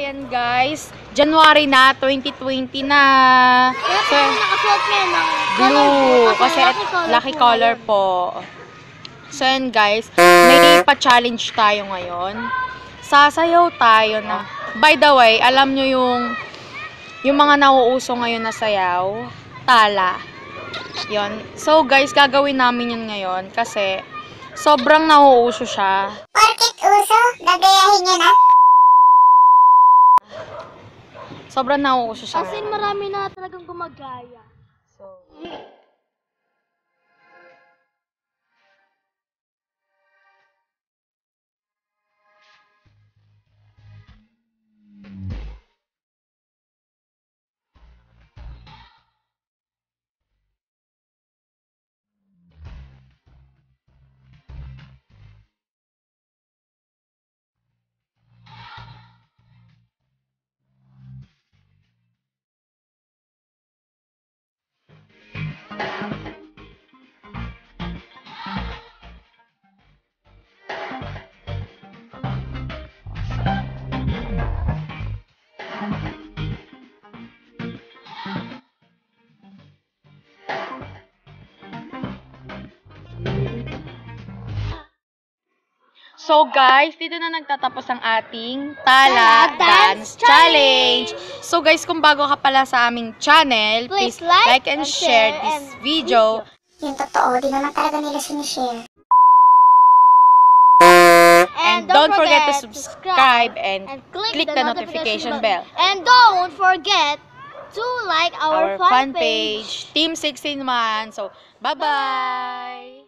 ayan guys. January na, 2020 na. So, blue. Kasi lucky color po. So, ayan guys. May pa-challenge tayo ngayon. Sasayaw tayo na. By the way, alam nyo yung mga nauuso ngayon na sayaw. Tala. Yon. So, guys, gagawin namin yun ngayon. Kasi, sobrang nauuso siya. Porkit uso, gagayahin nyo na. Sobrang nauuso siya. As in, marami na talagang gumagaya. So, So guys, dito na nagtatapos ang ating Tala Dance Challenge. So guys, kung bago ka pala sa aming channel, please like and share this video. Yung totoo, di naman talaga nila sinishare. And don't forget to subscribe and click the notification bell. And don't forget to like our Our fan page, Team 16 man. So, bye-bye!